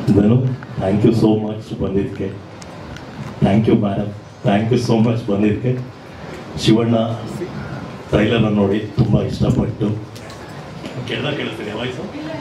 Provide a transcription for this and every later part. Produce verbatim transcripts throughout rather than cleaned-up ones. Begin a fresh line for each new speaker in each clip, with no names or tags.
Dhanu, thank you so much ಬಂದಿದ್ದಕ್ಕೆ. Thank you madam, thank you so much ಬಂದಿದ್ದಕ್ಕೆ. ಶಿವಣ್ಣ ಟ್ರೈಲರ್ನ ನೋಡಿ ತುಂಬ ಇಷ್ಟಪಟ್ಟು ಕೇಳ್ದ ಕೇಳಿಸ್ತೀನಿ ವಾಯ್ಸು.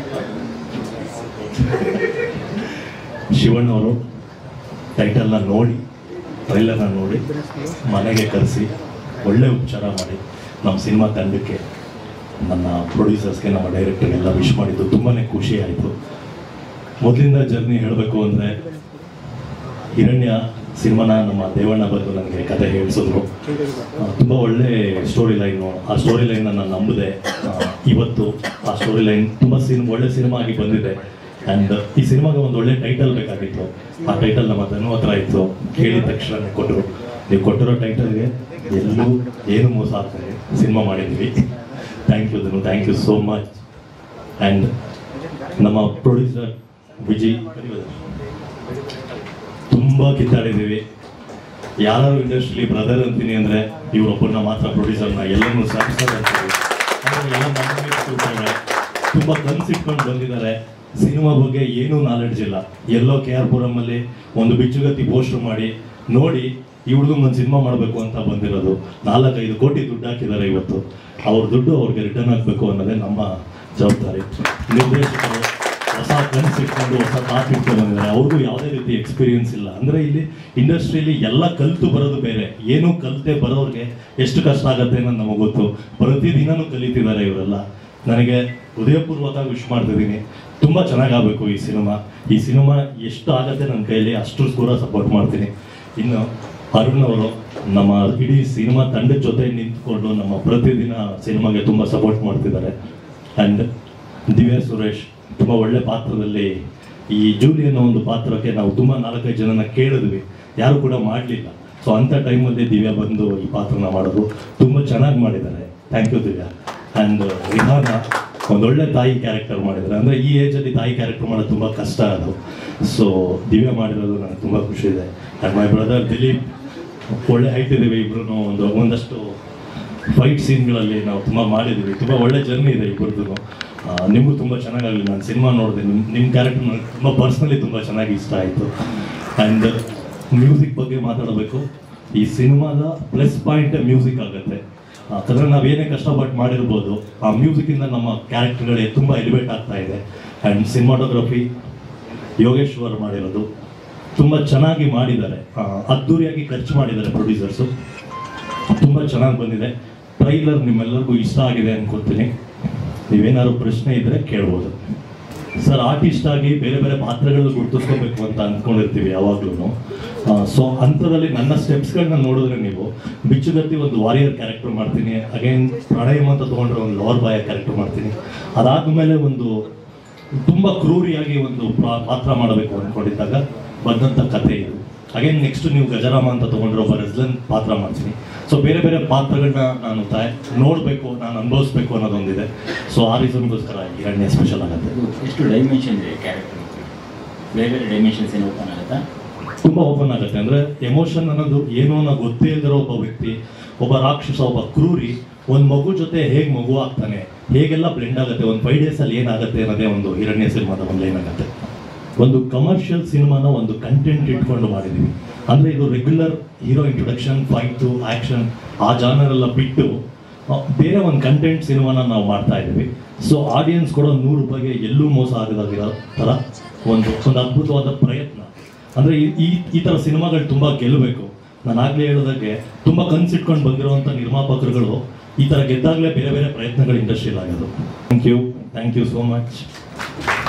ಶಿವಣ್ಣವರು ಟೈಟಲ್ನ ನೋಡಿ ಟ್ರೈಲರ್ನ ನೋಡಿ ಮನೆಗೆ ಕರೆಸಿ ಒಳ್ಳೆ ಉಪಚಾರ ಮಾಡಿ ನಮ್ಮ ಸಿನಿಮಾ ತಂಡಕ್ಕೆ, ನನ್ನ ಪ್ರೊಡ್ಯೂಸರ್ಸ್ಗೆ, ನಮ್ಮ ಡೈರೆಕ್ಟರ್ಗೆಲ್ಲ ವಿಶ್ ಮಾಡಿದ್ದು ತುಂಬಾ ಖುಷಿ ಆಯಿತು. ಮೊದಲಿಂದ ಜರ್ನಿ ಹೇಳಬೇಕು ಅಂದರೆ ಹಿರಣ್ಯ ಸಿನಿಮಾನ ನಮ್ಮ ದೇವಣ್ಣ ಬಂದು ನನಗೆ ಕತೆ ಹೇಳಿಸಿದ್ರು. ತುಂಬ ಒಳ್ಳೆ ಸ್ಟೋರಿ ಲೈನು. ಆ ಸ್ಟೋರಿ ಲೈನ್ನ ನಾನು ನಂಬಿದೆ. ಇವತ್ತು ಆ ಸ್ಟೋರಿ ಲೈನ್ ತುಂಬ ಸಿನಿಮಾ ಒಳ್ಳೆ ಸಿನಿಮಾ ಆಗಿ ಬಂದಿದೆ. ಆ್ಯಂಡ್ ಈ ಸಿನಿಮಾಗೆ ಒಂದು ಒಳ್ಳೆ ಟೈಟಲ್ ಬೇಕಾಗಿತ್ತು. ಆ ಟೈಟಲ್ ನಮ್ಮ ಧನು ಹತ್ರ ಇತ್ತು. ಕೇಳಿದ ತಕ್ಷಣ ಕೊಟ್ಟರು. ನೀವು ಕೊಟ್ಟಿರೋ ಟೈಟಲ್ಗೆ ಎಲ್ಲೂ ಏನು ಮೋಸ ಆಗ್ತಾರೆ ಸಿನಿಮಾ ಮಾಡಿದ್ವಿ. Thank you Dhanu, thank you so much. And ನಮ್ಮ ಪ್ರೊಡ್ಯೂಸರ್ ವಿಜಯ್, ತುಂಬ ಕಿತ್ತಾಡಿದ್ದೀವಿ. ಯಾರು ಇಂಡಸ್ಟ್ರಿಲಿ ಬ್ರದರ್ ಅಂತೀನಿ ಅಂದರೆ ಇವರೊಬ್ಬರನ್ನ ಮಾತ್ರ ಪ್ರೊಡ್ಯೂಸರ್ನ ಎಲ್ಲರೂ ಸಾಧಿಸ್ತಾರೆ ಅಂತೀವಿ. ಎಲ್ಲ ತುಂಬ ಕನಸಿಟ್ಕೊಂಡು ಬಂದಿದ್ದಾರೆ. ಸಿನಿಮಾ ಬಗ್ಗೆ ಏನೂ ನಾಲೆಡ್ಜ್ ಇಲ್ಲ. ಎಲ್ಲೋ ಕೆ ಆರ್ ಪುರಮಲ್ಲಿ ಒಂದು ಬಿಚ್ಚುಗತ್ತಿ ಪೋಸ್ಟರ್ ಮಾಡಿ ನೋಡಿ ಈ ಹುಡುಗಂಗೆ ಒಂದು ಸಿನಿಮಾ ಮಾಡಬೇಕು ಅಂತ ಬಂದಿರೋದು. ನಾಲ್ಕೈದು ಕೋಟಿ ದುಡ್ಡು ಹಾಕಿದ್ದಾರೆ. ಇವತ್ತು ಅವ್ರ ದುಡ್ಡು ಅವ್ರಿಗೆ ರಿಟರ್ನ್ ಆಗಬೇಕು ಅನ್ನೋದೇ ನಮ್ಮ ಜವಾಬ್ದಾರಿ. ನಿರ್ದೇಶಕರು ಹೊಸ ಕನಸು ಇಟ್ಕೊಂಡು ಹೊಸ ಥಾಟ್ ಇಟ್ಕೊಂಡು ಬಂದಿದ್ದಾರೆ. ಅವ್ರಿಗೂ ಯಾವುದೇ ರೀತಿ ಎಕ್ಸ್ಪೀರಿಯನ್ಸ್ ಇಲ್ಲ. ಅಂದರೆ ಇಲ್ಲಿ ಇಂಡಸ್ಟ್ರಿಯಲ್ಲಿ ಎಲ್ಲ ಕಲಿತು ಬರೋದು ಬೇರೆ, ಏನೂ ಕಲಿತೆ ಬರೋರಿಗೆ ಎಷ್ಟು ಕಷ್ಟ ಆಗುತ್ತೆ ಅನ್ನೋದು ನಮಗೆ ಗೊತ್ತು. ಪ್ರತಿದಿನವೂ ಕಲಿತಿದ್ದಾರೆ ಇವರೆಲ್ಲ. ನನಗೆ ಹೃದಯಪೂರ್ವಕವಾಗಿ ವಿಶ್ ಮಾಡ್ತಿದ್ದೀನಿ. ತುಂಬ ಚೆನ್ನಾಗಾಗಬೇಕು ಈ ಸಿನಿಮಾ. ಈ ಸಿನಿಮಾ ಎಷ್ಟು ಆಗುತ್ತೆ ನನ್ನ ಕೈಯಲ್ಲಿ ಅಷ್ಟು ಕೂಡ ಸಪೋರ್ಟ್ ಮಾಡ್ತೀನಿ. ಇನ್ನು ಅರುಣ್ ಅವರು ನಮ್ಮ ಇಡೀ ಸಿನಿಮಾ ತಂಡದ ಜೊತೆ ನಿಂತ್ಕೊಂಡು ನಮ್ಮ ಪ್ರತಿದಿನ ಸಿನಿಮಾಗೆ ತುಂಬ ಸಪೋರ್ಟ್ ಮಾಡ್ತಿದ್ದಾರೆ. ಆ್ಯಂಡ್ ದಿವ್ಯಾ ಸುರೇಶ್ ತುಂಬ ಒಳ್ಳೆ ಪಾತ್ರದಲ್ಲಿ, ಈ ಜೂಲಿ ಅನ್ನೋ ಒಂದು ಪಾತ್ರಕ್ಕೆ ನಾವು ತುಂಬ ನಾಲ್ಕೈದು ಜನನ ಕೇಳಿದ್ವಿ, ಯಾರು ಕೂಡ ಮಾಡಲಿಲ್ಲ. ಸೊ ಅಂಥ ಟೈಮಲ್ಲಿ ದಿವ್ಯಾ ಬಂದು ಈ ಪಾತ್ರನ ಮಾಡೋದು ತುಂಬ ಚೆನ್ನಾಗಿ ಮಾಡಿದ್ದಾರೆ. Thank you Divya. And Rihana ಒಂದೊಳ್ಳೆ ತಾಯಿ ಕ್ಯಾರೆಕ್ಟರ್ ಮಾಡಿದ್ದಾರೆ. ಅಂದರೆ ಈ ಏಜಲ್ಲಿ ತಾಯಿ ಕ್ಯಾರೆಕ್ಟರ್ ಮಾಡೋದು ತುಂಬ ಕಷ್ಟ ಅದು. ಸೊ ದಿವ್ಯಾ ಮಾಡಿರೋದು ನನಗೆ ತುಂಬ ಖುಷಿ ಇದೆ. ಆ್ಯಂಡ್ ಮೈ ಬ್ರದರ್ ದಿಲೀಪ್, ಒಳ್ಳೆ ಹೈಟ್ ಇದ್ದೀವಿ ಇಬ್ಬರು. ಒಂದು ಒಂದಷ್ಟು ಫೈಟ್ ಸೀನ್ಗಳಲ್ಲಿ ನಾವು ತುಂಬ ಮಾಡಿದ್ದೀವಿ. ತುಂಬ ಒಳ್ಳೆ ಜರ್ನಿ ಇದೆ ಇಬ್ಬರದ್ದು. ನಿಮಗೂ ತುಂಬ ಚೆನ್ನಾಗಾಗಲಿ. ನಾನು ಸಿನಿಮಾ ನೋಡಿದೆ, ನಿಮ್ಮ ನಿಮ್ಮ ಕ್ಯಾರೆಕ್ಟರ್ ನನಗೆ ತುಂಬ ಪರ್ಸ್ನಲಿ ತುಂಬ ಚೆನ್ನಾಗಿ ಇಷ್ಟ ಆಯಿತು. ಆ್ಯಂಡ್ ಮ್ಯೂಸಿಕ್ ಬಗ್ಗೆ ಮಾತಾಡಬೇಕು. ಈ ಸಿನಿಮಾದ ಪ್ಲಸ್ ಪಾಯಿಂಟೇ ಮ್ಯೂಸಿಕ್ ಆಗುತ್ತೆ. ಯಾಕಂದರೆ ನಾವೇನೇ ಕಷ್ಟಪಟ್ಟು ಮಾಡಿರ್ಬೋದು, ಆ ಮ್ಯೂಸಿಕ್ಕಿಂದ ನಮ್ಮ ಕ್ಯಾರೆಕ್ಟರ್ಗಳೇ ತುಂಬ ಎಲಿವೇಟ್ ಆಗ್ತಾ ಇದೆ. ಆ್ಯಂಡ್ ಸಿನಿಮಾಟೋಗ್ರಫಿ ಯೋಗೇಶ್ವರ್ ಮಾಡಿರೋದು ತುಂಬ ಚೆನ್ನಾಗಿ ಮಾಡಿದ್ದಾರೆ. ಅದ್ದೂರಿಯಾಗಿ ಖರ್ಚು ಮಾಡಿದ್ದಾರೆ ಪ್ರೊಡ್ಯೂಸರ್ಸು. ತುಂಬ ಚೆನ್ನಾಗಿ ಬಂದಿದೆ. ಟ್ರೈಲರ್ ನಿಮ್ಮೆಲ್ಲರಿಗೂ ಇಷ್ಟ ಆಗಿದೆ ಅನ್ಕೊಳ್ತೀನಿ. ನೀವೇನಾದ್ರು ಪ್ರಶ್ನೆ ಇದ್ದರೆ ಕೇಳ್ಬೋದು. ಸರ್, ಆರ್ಟಿಸ್ಟ್ ಆಗಿ ಬೇರೆ ಬೇರೆ ಪಾತ್ರಗಳು ಗುರುತಿಸ್ಕೋಬೇಕು ಅಂತ ಅಂದ್ಕೊಂಡಿರ್ತೀವಿ ಯಾವಾಗ್ಲೂ. ಸೊ ಅಂಥದ್ರಲ್ಲಿ ನನ್ನ ಸ್ಟೆಪ್ಸ್ಗಳನ್ನ ನೋಡಿದ್ರೆ ನೀವು ಬಿಚ್ಚುಗತ್ತಿ ಒಂದು ವಾರಿಯರ್ ಕ್ಯಾರೆಕ್ಟರ್ ಮಾಡ್ತೀನಿ. ಅಗೇನ್ ಪ್ರಣಯಮ್ ಅಂತ ತೊಗೊಂಡ್ರೆ ಒಂದು ಲವರ್ ಬಾಯ ಕ್ಯಾರೆಕ್ಟರ್ ಮಾಡ್ತೀನಿ. ಅದಾದಮೇಲೆ ಒಂದು ತುಂಬ ಕ್ರೂರಿಯಾಗಿ ಒಂದು ಪಾತ್ರ ಮಾಡಬೇಕು ಅಂದ್ಕೊಂಡಿದ್ದಾಗ ಬಂದಂಥ ಕಥೆ ಇದು. ಅಗೇನ್ ನೆಕ್ಸ್ಟ್ ನೀವು ಗಜರಾಮ ಅಂತ ತೊಗೊಂಡ್ರೆ ಒಬ್ಬ ರೆಸ್ಲನ್ ಪಾತ್ರ ಮಾಡ್ತೀನಿ. ಸೊ ಬೇರೆ ಬೇರೆ ಪಾತ್ರಗಳನ್ನ ನಾನು ತಾಯಿ ನೋಡಬೇಕು, ನಾನು ಅನುಭವಿಸ್ಬೇಕು ಅನ್ನೋದೊಂದಿದೆ. ಸೊ ಆ ರೀಸನ್ಗೋಸ್ಕರ ಹಿರಣ್ಯ ಸ್ಪೆಷಲ್ ಆಗುತ್ತೆ.
ಎಷ್ಟು ಡೈಮೆನ್ಷನ್ ಇದೆ ಕ್ಯಾರೆಕ್ಟರ್? ಬೇರೆ ಬೇರೆ ಡೈಮೆನ್ಷನ್ಸ್ ಏನು ಓಪನ್ ಆಗುತ್ತಾ?
ತುಂಬ ಓಪನ್ ಆಗುತ್ತೆ. ಅಂದರೆ ಎಮೋಷನ್ ಅನ್ನೋದು ಏನೋ ಅನ್ನೋ ಗೊತ್ತೇ ಇಲ್ದಿರೋ ಒಬ್ಬ ವ್ಯಕ್ತಿ, ಒಬ್ಬ ರಾಕ್ಷಸ, ಒಬ್ಬ ಕ್ರೂರಿ ಒಂದು ಮಗು ಜೊತೆ ಹೇಗೆ ಮಗು ಆಗ್ತಾನೆ, ಹೇಗೆಲ್ಲ ಬ್ಲೆಂಡ್ ಆಗುತ್ತೆ, ಒಂದು ಫೈವ್ ಡೇಸಲ್ಲಿ ಏನಾಗುತ್ತೆ ಅನ್ನೋದೇ ಒಂದು ಹಿರಣ್ಯ ಸಿನಿಮಾದ ಒಂದು ಲೈನ್ ಆಗುತ್ತೆ. ಒಂದು ಕಮರ್ಷಿಯಲ್ ಸಿನಿಮಾನ ಒಂದು ಕಂಟೆಂಟ್ ಇಟ್ಕೊಂಡು ಮಾಡಿದ್ದೀವಿ. ಅಂದರೆ ಇದು regular hero introduction, fight, action ಆ ಜಾನರೆಲ್ಲ ಬಿಟ್ಟು ಬೇರೆ ಒಂದು ಕಂಟೆಂಟ್ ಸಿನಿಮಾನ ನಾವು ಮಾಡ್ತಾ ಇದ್ದೀವಿ. ಸೊ ಆಡಿಯನ್ಸ್ ಕೊಡೋ ನೂರು ರೂಪಾಯಿಗೆ ಎಲ್ಲೂ ಮೋಸ ಆಗದಾಗಿರೋ ಥರ ಒಂದು ಒಂದು ಅದ್ಭುತವಾದ ಪ್ರಯತ್ನ. ಅಂದರೆ ಈ ಈ ಥರ ಸಿನಿಮಾಗಳು ತುಂಬ ಗೆಲ್ಲಬೇಕು. ನಾನು ಆಗಲೇ ಹೇಳೋದಾಗೆ ತುಂಬ ಕನಸಿಟ್ಕೊಂಡು ಬಂದಿರುವಂಥ ನಿರ್ಮಾಪಕರುಗಳು ಈ ಥರ ಗೆದ್ದಾಗಲೇ ಬೇರೆ ಬೇರೆ ಪ್ರಯತ್ನಗಳು ಇಂಡಸ್ಟ್ರಿಯಲ್ಲಿ ಆಗೋದು. Thank you, thank you so much.